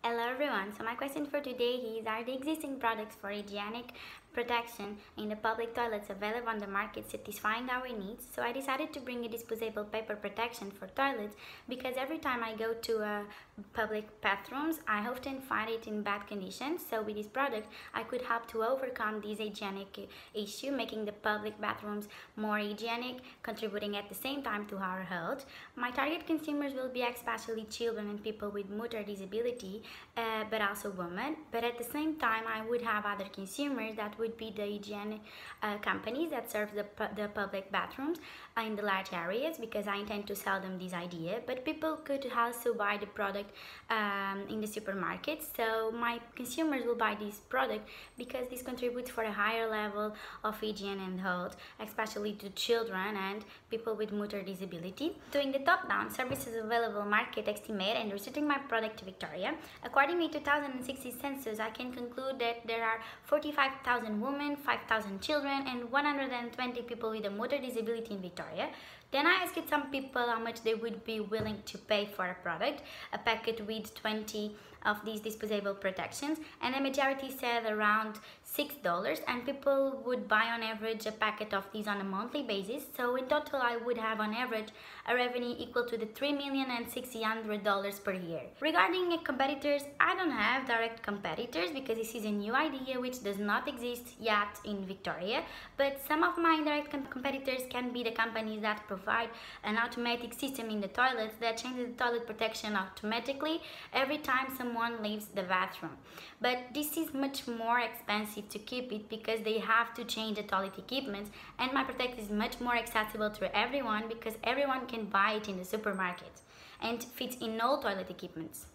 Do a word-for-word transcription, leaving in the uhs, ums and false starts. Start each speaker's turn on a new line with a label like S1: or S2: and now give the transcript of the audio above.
S1: Hello everyone, so my question for today is, are the existing products for hygienic protection in the public toilets available on the market satisfying our needs? So I decided to bring a disposable paper protection for toilets because every time I go to uh, public bathrooms I often find it in bad condition. So with this product I could help to overcome this hygienic issue, making the public bathrooms more hygienic, contributing at the same time to our health. My target consumers will be especially children and people with motor disability, Uh, but also women. But at the same time I would have other consumers that would be the hygiene uh, companies that serve the, pu the public bathrooms uh, in the large areas, because I intend to sell them this idea. But people could also buy the product um, in the supermarket, so my consumers will buy this product because this contributes for a higher level of hygiene and health, especially to children and people with motor disability. Doing the top-down services available market estimate and restricting my product to Victoria, according to two thousand sixteen census, I can conclude that there are forty-five thousand women, five thousand children, and one hundred twenty people with a motor disability in Victoria. Then I asked some people how much they would be willing to pay for a product, a packet with twenty of these disposable protections, and the majority said around six dollars, and people would buy on average a packet of these on a monthly basis. So in total I would have on average a revenue equal to the three million and six hundred dollars per year. Regarding competitors, I don't have direct competitors because this is a new idea which does not exist yet in Victoria, but some of my indirect competitors can be the companies that provide an automatic system in the toilets that changes the toilet protection automatically every time someone leaves the bathroom. But this is much more expensive to keep it because they have to change the toilet equipment, and my product is much more accessible to everyone because everyone can buy it in the supermarket and fits in all toilet equipments.